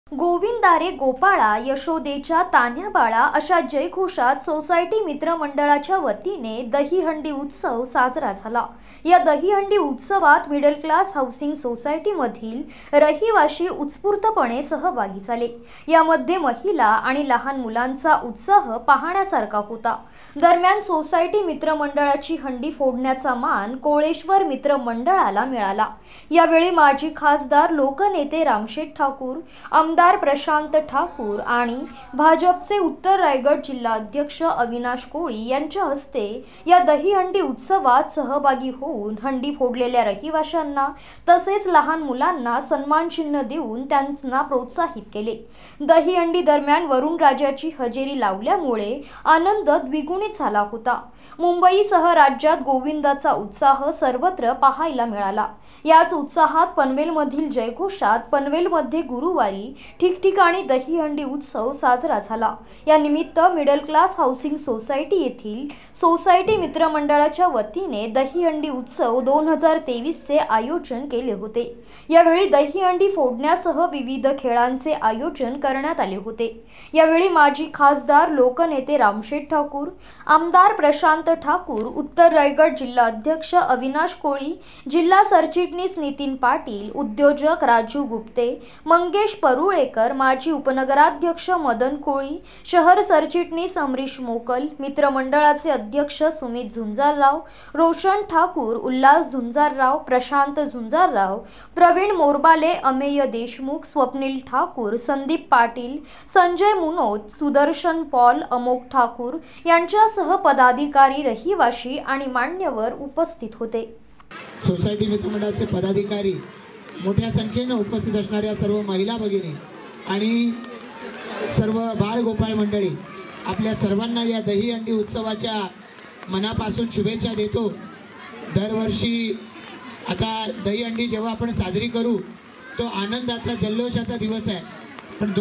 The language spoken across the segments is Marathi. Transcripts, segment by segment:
गोविंदारे गोपाळा यशोदेच्या तान्ह्या बाळा अशा जयघोषात सोसायटी मित्रमंडळाच्या वतीने दहीहंडी उत्सव साजरा झाला। या दहीहंडी उत्सवात मिडल क्लास हाऊसिंग सोसायटीमधील रहिवासी उत्स्फूर्तपणे सहभागी झाले। यामध्ये महिला आणि लहान मुलांचा उत्साह पाहण्यासारखा होता। दरम्यान सोसायटी मित्रमंडळाची हंडी फोडण्याचा मान कोळेश्वर मित्रमंडळाला मिळाला। यावेळी माजी खासदार लोकनेते रामशेठ ठाकूर, आमदार प्रशांत ठाकूर आणि भाजपचे उत्तर रायगड जिल्हाध्यक्ष अविनाश कोळी यांच्या हस्ते या दहीहंडी उत्सवात सहभागी होऊन हंडी फोडलेल्या रहिवाशांना तसेच लहान मुलांना सन्मानचिन्ह देऊन त्यांना प्रोत्साहित केले। दहीहंडी दरम्यान वरुण राजाची हजेरी लावल्यामुळे आनंद द्विगुणित झाला होता। मुंबईसह राज्यात गोविंदाचा उत्साह सर्वत्र पाहायला मिळाला। याच उत्साहात पनवेलमधील जयघोषात पनवेलमध्ये गुरुवारी ठिकठिकाणी दहीहंडी उत्सव साजरा झाला। या निमित्त मिडल क्लास हाऊसिंग सोसायटी येथील सोसायटी मित्रमंडळाच्या वतीने दहीहंडी उत्सव 2023 चे आयोजन केले होते। यावेळी दहीहंडी फोडण्यासह विविध खेळांचे आयोजन करण्यात आले होते। यावेळी माजी खासदार लोकनेते रामशेठ ठाकूर, आमदार प्रशांत ठाकूर, उत्तर रायगड जिल्हाध्यक्ष अविनाश कोळी, जिल्हा सरचिटणीस नितीन पाटील, उद्योजक राजू गुप्ते, मंगेश परुळेकर, माजी उपनगराध्यक्ष मदन कोळी, शहर सरचिटणीस अमरीश मोकल, मित्रमंडळाचे अध्यक्ष सुमित झुंजारराव, रोशन ठाकूर, उल्हास झुंजारराव, प्रशांत झुंजारराव, प्रवीण मोरबाले, अमेय देशमुख, स्वप्नील ठाकूर, संदीप पाटील, संजय मुनोत, सुदर्शन पॉल, अमोक ठाकूर यांच्यासह पदाधिकारी, रहिवासी आणि मान्यवर उपस्थित होते। सोसायटी मित्रमंडळाचे पदाधिकारी, मोठ्या संख्येने उपस्थित असणाऱ्या सर्व महिला भगिनी आणि सर्व बाळ गोपाळ मंडळी, आपल्या सर्वांना या दहीहंडी उत्सवाच्या मनापासून शुभेच्छा देतो। दरवर्षी आता दहीहंडी जेव्हा आपण साजरी करू तो आनंदाचा जल्लोषाचा दिवस आहे, पण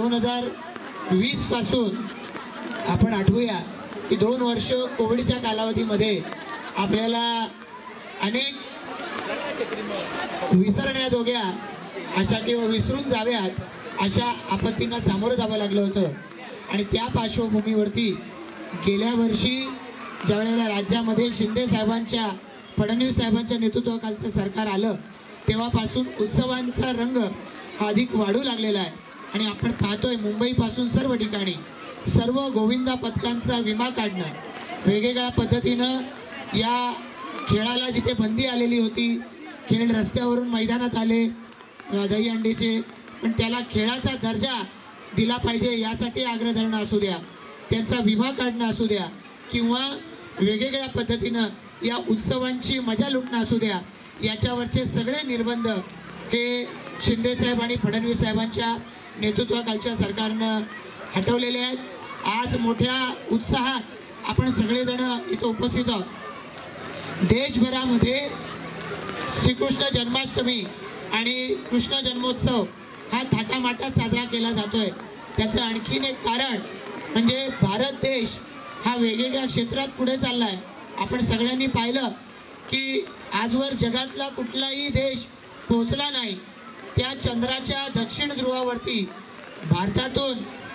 2020 पासून आपण आठवूया की 2 वर्ष कोविडच्या कालावधीमध्ये आपल्याला अनेक विसरण्याजोग्या अशा किंवा विसरून जाव्यात अशा आपत्तींना सामोरं जावं लागलं होतं। आणि त्या पार्श्वभूमीवरती गेल्या वर्षी ज्यावेळेला राज्यामध्ये शिंदे साहेबांच्या, फडणवीस साहेबांच्या नेतृत्वाखालचं सरकार आलं तेव्हापासून उत्सवांचा रंग हा अधिक वाढू लागलेला आहे। आणि आपण पाहतोय मुंबईपासून सर्व ठिकाणी सर्व गोविंदा पथकांचा विमा काढणं, वेगवेगळ्या पद्धतीनं या खेळाला जिथे बंदी आलेली होती, खेळ रस्त्यावरून मैदानात आले दहीहंडीचे, पण त्याला खेळाचा दर्जा दिला पाहिजे यासाठी आग्रह धरणं असू द्या, त्यांचा विमा काढणं असू द्या, किंवा वेगवेगळ्या पद्धतीनं या उत्सवांची मजा लुटणं असू द्या, याच्यावरचे सगळे निर्बंध हे शिंदेसाहेब आणि फडणवीस साहेबांच्या नेतृत्वाखालच्या सरकारनं हटवलेले आहेत। आज मोठ्या उत्साहात आपण सगळेजण इथं उपस्थित आहोत। देशभरामध्ये श्रीकृष्ण जन्माष्टमी आणि कृष्ण जन्मोत्सव हा थाटामाटात साजरा केला जातोय। त्याचं आणखीन एक कारण म्हणजे भारत देश हा वेगवेगळ्या क्षेत्रात पुढे चालला आहे। आपण सगळ्यांनी पाहिलं की आजवर जगातला कुठलाही देश पोहोचला नाही त्या चंद्राच्या दक्षिण ध्रुवावरती भारतातून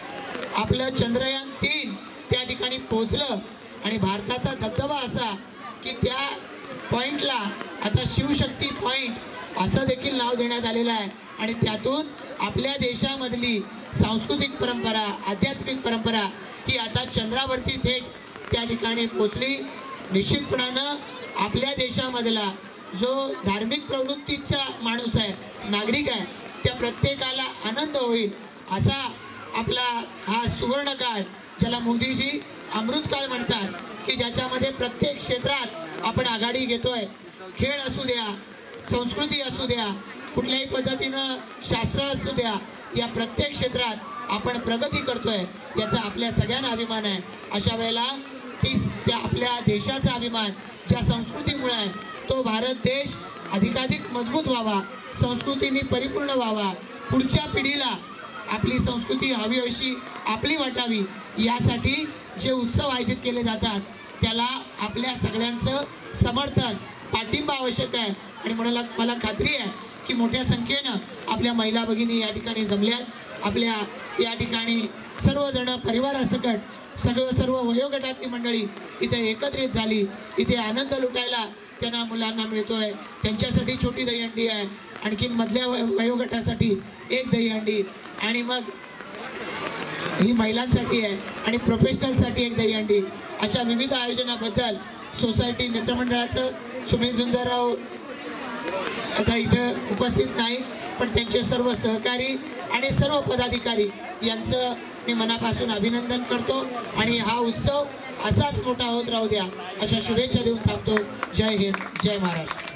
आपलं चंद्रयान 3 त्या ठिकाणी पोहोचलं। आणि भारताचा दबदबा असा की त्या पॉइंटला आता शिवशक्ती पॉइंट असं देखील नाव देण्यात आलेलं आहे। आणि त्यातून आपल्या देशामधली सांस्कृतिक परंपरा, आध्यात्मिक परंपरा ही आता चंद्रावरती थेट त्या ठिकाणी पोहोचली। निश्चितपणानं आपल्या देशामधला जो धार्मिक प्रवृत्तीचा माणूस आहे, नागरिक आहे, त्या प्रत्येकाला आनंद होईल असा आपला हा सुवर्ण काळ, ज्याला मोदीजी अमृतकाळ म्हणतात, की ज्याच्यामध्ये प्रत्येक क्षेत्रात आपण आघाडी घेतोय। खेळ असू द्या, संस्कृती असू द्या, कुठल्याही पद्धतीनं शास्त्र असू द्या, या प्रत्येक क्षेत्रात आपण प्रगती करतोय, याचा आपल्या सगळ्यांना अभिमान आहे। अशा वेळेला त्या आपल्या देशाचा अभिमान ज्या संस्कृतीमुळे आहे तो भारत देश अधिकाधिक मजबूत व्हावा, संस्कृतीने परिपूर्ण व्हावा, पुढच्या पिढीला आपली संस्कृती हवी अशी आपली वाटावी, यासाठी जे उत्सव आयोजित केले जातात त्याला आपल्या सगळ्यांचं समर्थन, पाठिंबा आवश्यक आहे। आणि मला खात्री आहे की मोठ्या संख्येनं आपल्या महिला भगिनी या ठिकाणी जमल्यात। आपल्या या ठिकाणी सर्वजण परिवारासकट सर्व वयोगटातली मंडळी इथे एकत्रित झाली। इथे आनंद लुटायला त्यांना मुलांना मिळतोय। त्यांच्यासाठी छोटी दहीहंडी आहे, आणखीन मधल्या वयोगटासाठी एक दहीहंडी, आणि मग ही महिलांसाठी आहे आणि प्रोफेशनलसाठी एक दहीहंडी। अशा विविध आयोजनाबद्दल सोसायटी मित्रमंडळाचं सुमित झुंजारराव आता इथं उपस्थित नाही, पण त्यांचे सर्व सहकारी आणि सर्व पदाधिकारी यांचं मी मनापासून अभिनंदन करतो आणि हा उत्सव असाच मोठा होत राहू द्या अशा शुभेच्छा देऊन थांबतो। जय हिंद, जय महाराष्ट्र।